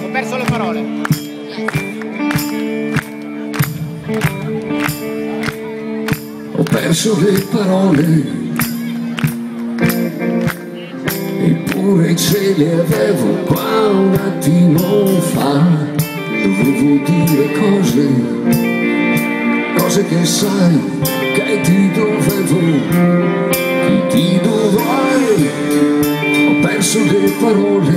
Ho perso le parole. Ho perso le parole, eppure ce le avevo qua un attimo fa. Dovevo dire cose che sai che ti dovevo, che ti dovrai. Ho perso le parole,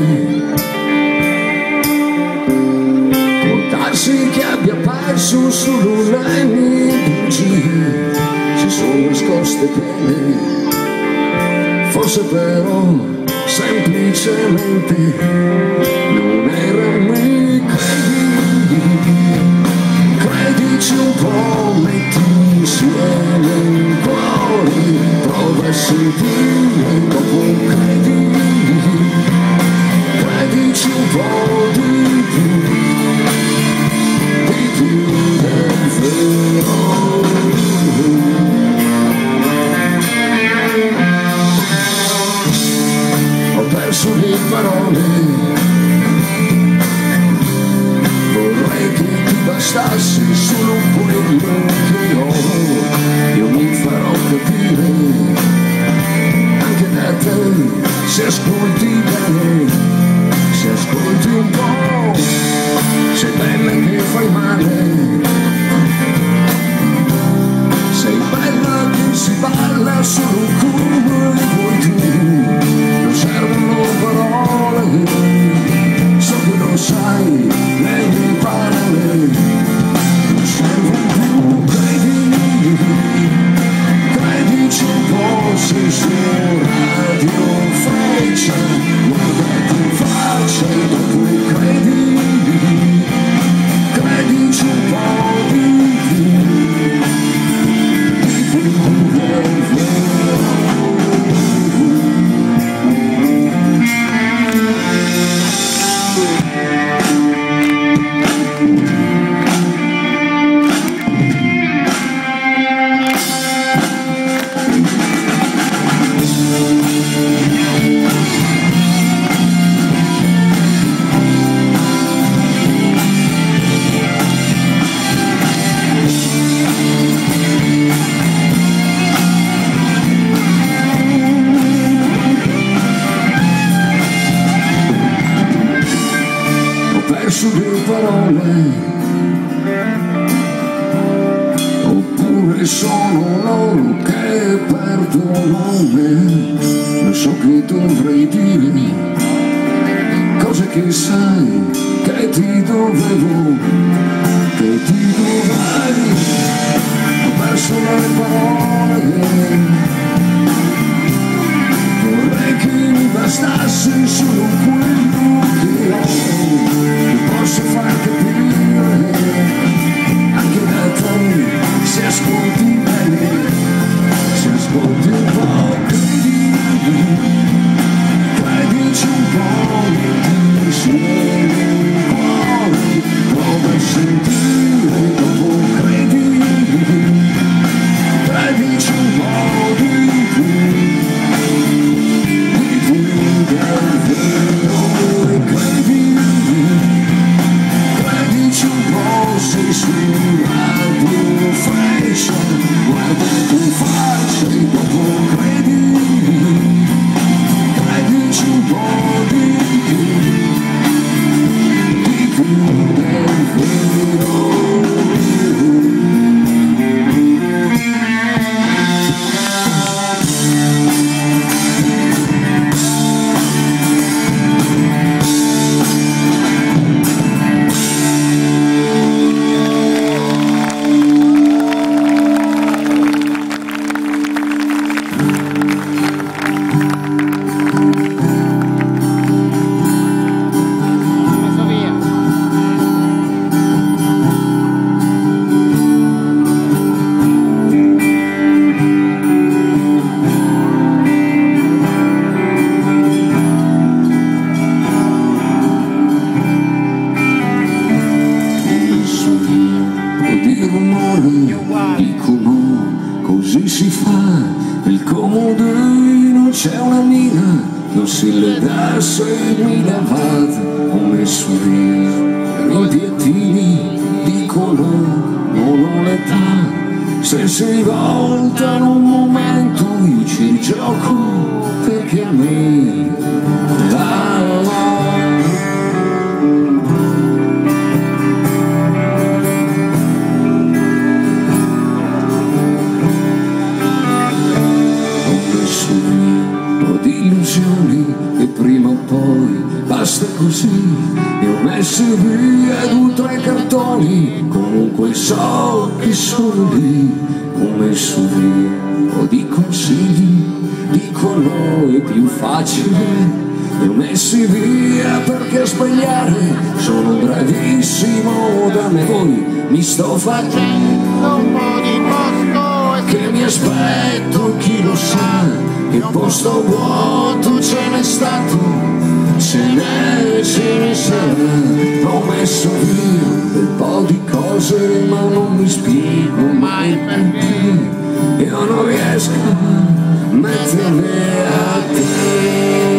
può darsi che abbia perso solo le mie bugie, si sono nascoste bene, forse però semplicemente non erano i credici un po', metti insieme il cuore, prova a sentire dopo credici un po' di più del vero. Ho perso le parole, vorrei che ti bastasse solo quello che ho. Io mi farò capire anche da te, se ascolti bene, se ascolti un po', sei bella che fai male, sei bella che si balla solo come vuoi tu. Non servono parole, so che lo sai, le mie parole non servono più. Credici un po', sei su Radio Freccia, guardati in faccia e dopo credici un po' di più del vero. Le parole, oppure sono loro che perdono me. Lo so che dovrei dire cose che sai che ti dovevo, che ti dovrai. Ho perso le parole, vorrei che mi bastasse solo quello che ho. Posso far capire anche da te, se ascolti bene, se ascolti un po', credici un po', metti insieme il cuore, prova a sentire dopo credici un po' di più del vero. E credici un po', sei su Radio Freccia, guardati in faccia e dopo credici un po' di più del vero. Così si fa, il comodino c'è una mina non si legasse mi lavate, ho messo via i piedini, dicono non ho l'età. Se si volta in un momento io ci gioco, perché a me ho messo via, ho di illusioni e prima o poi basta così. E ho messo via 2 o 3 cartoni, comunque so che sono lì. Ho messo via, ho di consigli, dicono è più facile. E ho messi via perché a sbagliare sono bravissimo da me. Poi mi sto facendo un po' di posto e che mi aspetto, chi lo sa, che posto vuoto ce n'è stato, ce ne sarà. Ho messo via un po' di cose ma non mi spiego mai perché io non riesco a metterle a te.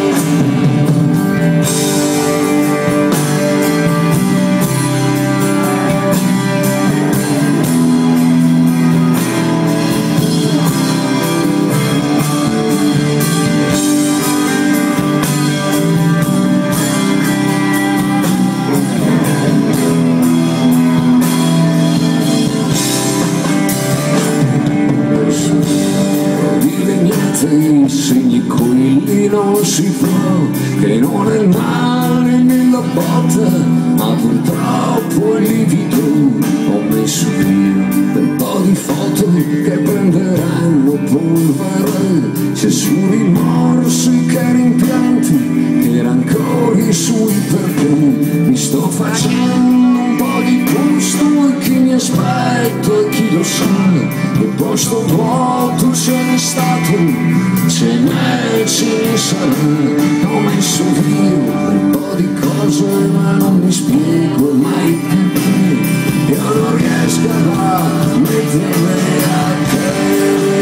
Insegni quelli non si fa, che non è il male nella botta, ma purtroppo è livido. Ho messo via un po' di foto che prenderanno polvere, c'è su rimorsi che rimpianti, che rancori sui perché. Mi sto facendo un po' di posto e chi mi aspetto e chi lo sa, il posto vuoto ce n'è stato, ce ne sarà. Ho messo via un po' di cose ma non mi spiego mai perché io non riesco a metterle a te.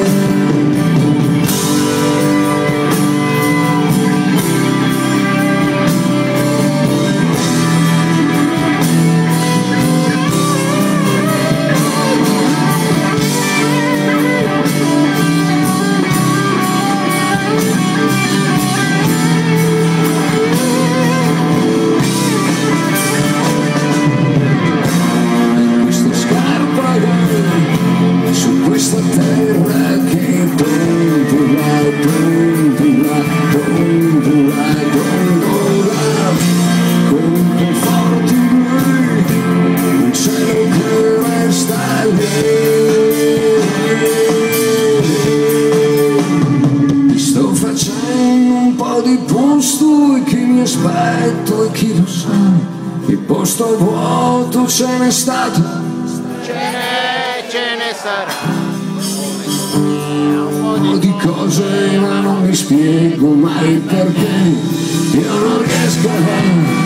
Aspetto e chi lo sa, il posto vuoto ce n'è stato, ce ne sarà. Un po' di cose ma non mi spiego mai perché io non riesco a